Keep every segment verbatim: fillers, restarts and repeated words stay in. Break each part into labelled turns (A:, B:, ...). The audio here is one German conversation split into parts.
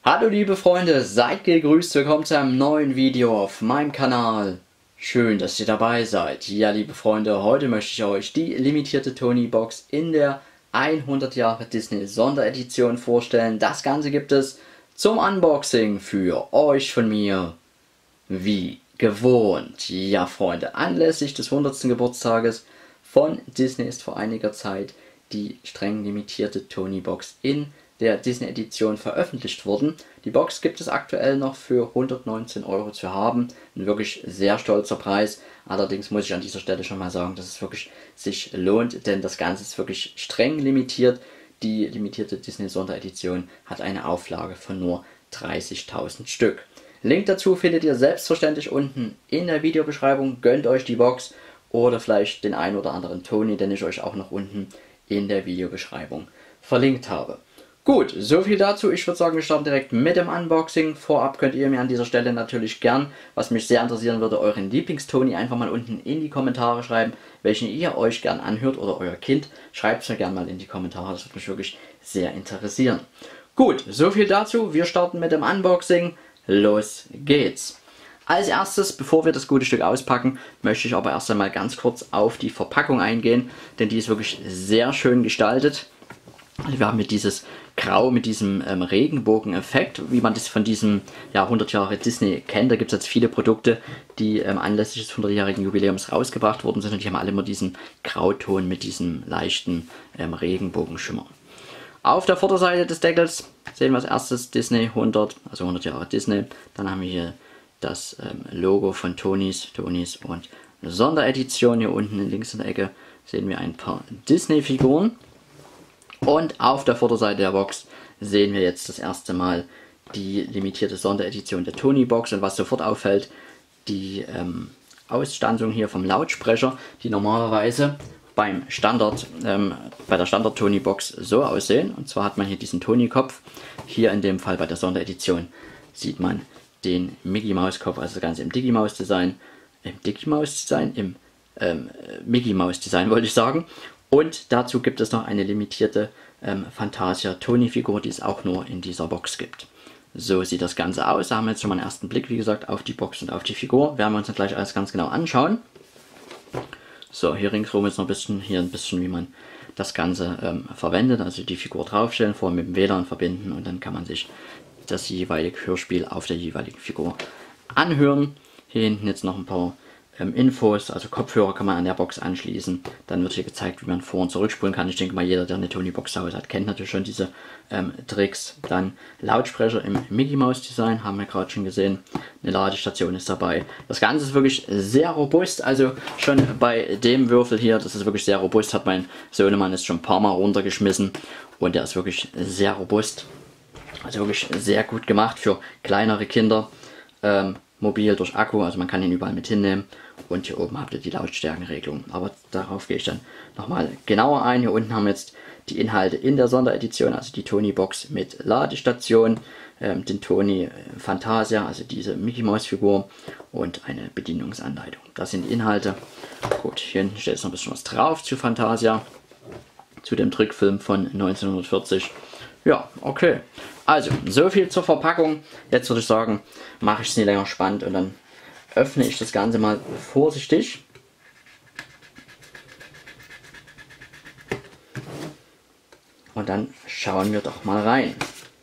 A: Hallo liebe Freunde, seid gegrüßt, willkommen zu einem neuen Video auf meinem Kanal. Schön, dass ihr dabei seid. Ja liebe Freunde, heute möchte ich euch die limitierte Tony-Box in der hundert Jahre Disney Sonderedition vorstellen. Das Ganze gibt es zum Unboxing für euch von mir, wie gewohnt. Ja Freunde, anlässlich des hundertsten Geburtstages von Disney ist vor einiger Zeit die streng limitierte Tony-Box in der Disney-Edition veröffentlicht worden. Die Box gibt es aktuell noch für hundertneunzehn Euro zu haben. Ein wirklich sehr stolzer Preis. Allerdings muss ich an dieser Stelle schon mal sagen, dass es wirklich sich lohnt, denn das Ganze ist wirklich streng limitiert. Die limitierte Disney-Sonderedition hat eine Auflage von nur dreißigtausend Stück. Link dazu findet ihr selbstverständlich unten in der Videobeschreibung. Gönnt euch die Box oder vielleicht den ein oder anderen Tony, den ich euch auch noch unten in der Videobeschreibung verlinkt habe. Gut, so viel dazu. Ich würde sagen, wir starten direkt mit dem Unboxing. Vorab könnt ihr mir an dieser Stelle natürlich gern, was mich sehr interessieren würde, euren Lieblingstony einfach mal unten in die Kommentare schreiben, welchen ihr euch gern anhört oder euer Kind. Schreibt es mir gern mal in die Kommentare, das würde mich wirklich sehr interessieren. Gut, so viel dazu. Wir starten mit dem Unboxing. Los geht's. Als erstes, bevor wir das gute Stück auspacken, möchte ich aber erst einmal ganz kurz auf die Verpackung eingehen, denn die ist wirklich sehr schön gestaltet. Wir haben hier dieses Grau mit diesem ähm, Regenbogen-Effekt, wie man das von diesem ja, hundert Jahre Disney kennt. Da gibt es jetzt viele Produkte, die ähm, anlässlich des hundertjährigen Jubiläums rausgebracht worden sind und die haben alle immer diesen Grauton mit diesem leichten ähm, Regenbogenschimmer. Auf der Vorderseite des Deckels sehen wir als erstes Disney hundert, also hundert Jahre Disney. Dann haben wir hier das ähm, Logo von Tonys, Tonys und Sonderedition. Hier unten links in der Ecke sehen wir ein paar Disney-Figuren. Und auf der Vorderseite der Box sehen wir jetzt das erste Mal die limitierte Sonderedition der Tony-Box. Und was sofort auffällt, die ähm, Ausstanzung hier vom Lautsprecher, die normalerweise beim Standard, ähm, bei der Standard-Tony-Box so aussehen. Und zwar hat man hier diesen Tony-Kopf. Hier in dem Fall bei der Sonderedition sieht man den Mickey-Maus-Kopf, also das Ganze im Dicky-Maus-Design, im Dicky-Maus-Design, im ähm, Mickey-Maus-Design wollte ich sagen. Und dazu gibt es noch eine limitierte ähm, Fantasia Tony-Figur, die es auch nur in dieser Box gibt. So sieht das Ganze aus. Da haben wir jetzt schon mal einen ersten Blick, wie gesagt, auf die Box und auf die Figur. Werden wir uns dann gleich alles ganz genau anschauen. So, hier ringsherum ist noch ein bisschen, hier ein bisschen, wie man das Ganze ähm, verwendet. Also die Figur draufstellen, vorher mit dem W L A N verbinden und dann kann man sich das jeweilige Hörspiel auf der jeweiligen Figur anhören. Hier hinten jetzt noch ein paar Ähm, Infos, also Kopfhörer kann man an der Box anschließen. Dann wird hier gezeigt, wie man vor- und zurückspulen kann. Ich denke mal, jeder, der eine Tony-Box zu Hause hat, kennt natürlich schon diese ähm, Tricks. Dann Lautsprecher im Mickey-Maus-Design, haben wir gerade schon gesehen. Eine Ladestation ist dabei. Das Ganze ist wirklich sehr robust, also schon bei dem Würfel hier, das ist wirklich sehr robust, hat mein Sohnemann jetzt schon ein paar Mal runtergeschmissen. Und der ist wirklich sehr robust. Also wirklich sehr gut gemacht für kleinere Kinder. Ähm, mobil durch Akku, also man kann ihn überall mit hinnehmen. Und hier oben habt ihr die Lautstärkenregelung. Aber darauf gehe ich dann nochmal genauer ein. Hier unten haben wir jetzt die Inhalte in der Sonderedition, also die Tony-Box mit Ladestation, ähm, den Tony Fantasia, also diese Mickey-Maus-Figur und eine Bedienungsanleitung. Das sind die Inhalte. Gut, hier hinten steht jetzt noch ein bisschen was drauf zu Fantasia, zu dem Trickfilm von neunzehnhundertvierzig. Ja, okay. Also, so viel zur Verpackung. Jetzt würde ich sagen, mache ich es nicht länger spannend und dann öffne ich das Ganze mal vorsichtig. Und dann schauen wir doch mal rein.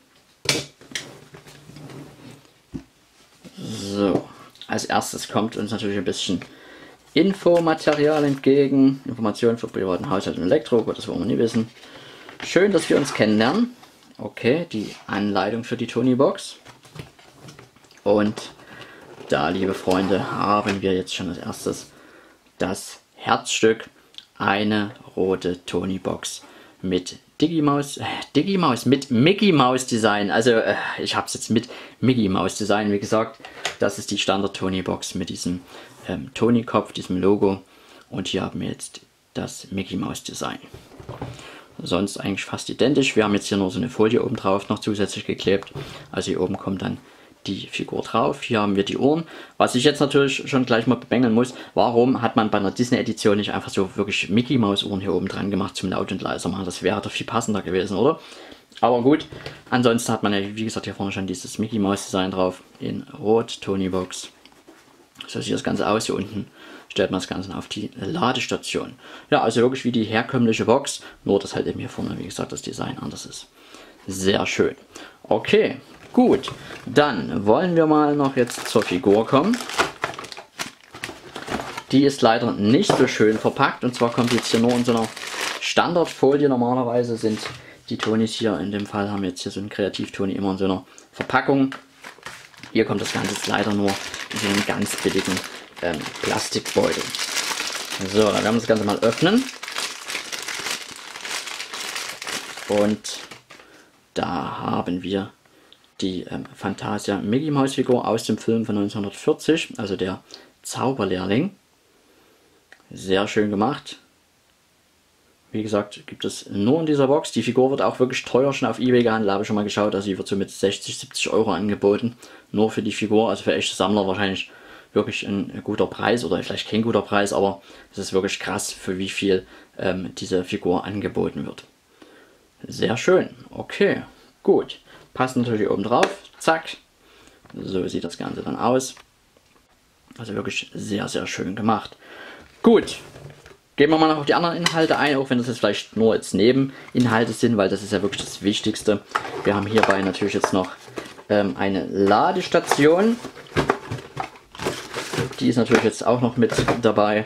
A: So, als erstes kommt uns natürlich ein bisschen Infomaterial entgegen. Informationen für privaten Haushalt und Elektro, gut, das wollen wir nie wissen. Schön, dass wir uns kennenlernen. Okay, die Anleitung für die Tony-Box. Und da, liebe Freunde, haben wir jetzt schon als erstes das Herzstück. Eine rote Tony-Box mit Digimaus, äh, Digimaus, mit Mickey Maus Design. Also äh, ich habe es jetzt mit Mickey Maus Design. Wie gesagt, das ist die Standard Tony-Box mit diesem ähm, Tony-Kopf, diesem Logo. Und hier haben wir jetzt das Mickey Maus Design. Sonst eigentlich fast identisch. Wir haben jetzt hier nur so eine Folie oben drauf noch zusätzlich geklebt. Also hier oben kommt dann die Figur drauf. Hier haben wir die Ohren. Was ich jetzt natürlich schon gleich mal bemängeln muss, warum hat man bei einer Disney-Edition nicht einfach so wirklich Mickey-Maus-Ohren hier oben dran gemacht zum Laut und leiser machen? Das wäre doch viel passender gewesen, oder? Aber gut, ansonsten hat man ja, wie gesagt, hier vorne schon dieses Mickey Mouse Design drauf in Rot, Tonybox. So sieht das Ganze aus. Hier unten stellt man das Ganze auf die Ladestation. Ja, also wirklich wie die herkömmliche Box, nur dass halt eben hier vorne, wie gesagt, das Design anders ist. Sehr schön. Okay, gut. Dann wollen wir mal noch jetzt zur Figur kommen. Die ist leider nicht so schön verpackt, und zwar kommt jetzt hier nur in so einer Standardfolie. Normalerweise sind die Tonys hier, in dem Fall haben wir jetzt hier so einen Kreativ-Tony immer in so einer Verpackung. Hier kommt das Ganze jetzt leider nur in so einem ganz billigen ähm, Plastikbeutel. So, dann werden wir das Ganze mal öffnen. Und da haben wir die ähm, Fantasia Mickey Mouse Figur aus dem Film von neunzehnhundertvierzig, also der Zauberlehrling. Sehr schön gemacht. Wie gesagt, gibt es nur in dieser Box. Die Figur wird auch wirklich teuer schon auf eBay gehandelt, habe ich schon mal geschaut. Also sie wird so mit sechzig, siebzig Euro angeboten. Nur für die Figur, also für echte Sammler wahrscheinlich wirklich ein guter Preis oder vielleicht kein guter Preis, aber es ist wirklich krass, für wie viel ähm, diese Figur angeboten wird. Sehr schön. Okay, gut. Passt natürlich oben drauf. Zack. So sieht das Ganze dann aus. Also wirklich sehr, sehr schön gemacht. Gut. Gehen wir mal noch auf die anderen Inhalte ein, auch wenn das jetzt vielleicht nur jetzt Nebeninhalte sind, weil das ist ja wirklich das Wichtigste. Wir haben hierbei natürlich jetzt noch ähm, eine Ladestation. Die ist natürlich jetzt auch noch mit dabei.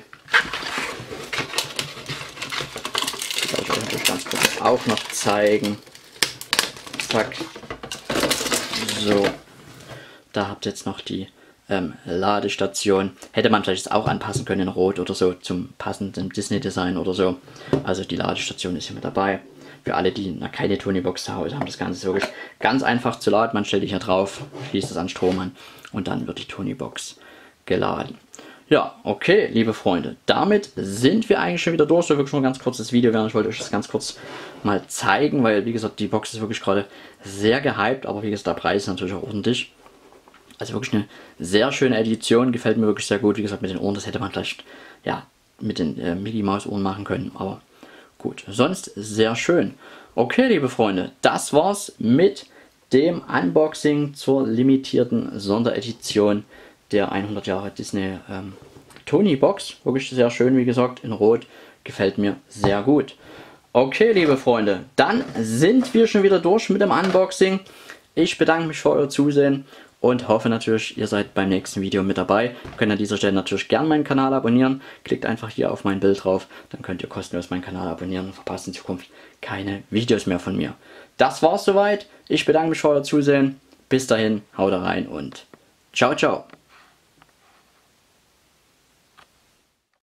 A: Die werde ich euch natürlich ganz kurz auch noch zeigen. Zack. So. Da habt ihr jetzt noch die Ähm, Ladestation. Hätte man vielleicht auch anpassen können in Rot oder so zum passenden Disney-Design oder so. Also die Ladestation ist hier mit dabei. Für alle, die noch keine Tonybox zu Hause haben, das Ganze ist wirklich ganz einfach zu laden. Man stellt die hier drauf, schließt es an Strom an und dann wird die Tonybox geladen. Ja, okay, liebe Freunde, damit sind wir eigentlich schon wieder durch. So wirklich nur ein ganz kurzes Video werden. Ich wollte euch das ganz kurz mal zeigen, weil wie gesagt, die Box ist wirklich gerade sehr gehypt, aber wie gesagt, der Preis ist natürlich auch ordentlich. Also wirklich eine sehr schöne Edition, gefällt mir wirklich sehr gut. Wie gesagt, mit den Ohren, das hätte man vielleicht ja, mit den äh, Mickey Mouse Ohren machen können, aber gut. Sonst sehr schön. Okay, liebe Freunde, das war's mit dem Unboxing zur limitierten Sonderedition der hundert Jahre Disney ähm, Tony Box. Wirklich sehr schön, wie gesagt, in Rot. Gefällt mir sehr gut. Okay, liebe Freunde, dann sind wir schon wieder durch mit dem Unboxing. Ich bedanke mich für euer Zusehen und hoffe natürlich, ihr seid beim nächsten Video mit dabei. Ihr könnt an dieser Stelle natürlich gerne meinen Kanal abonnieren. Klickt einfach hier auf mein Bild drauf, dann könnt ihr kostenlos meinen Kanal abonnieren und verpasst in Zukunft keine Videos mehr von mir. Das war's soweit. Ich bedanke mich für euer Zusehen. Bis dahin, haut rein und ciao, ciao.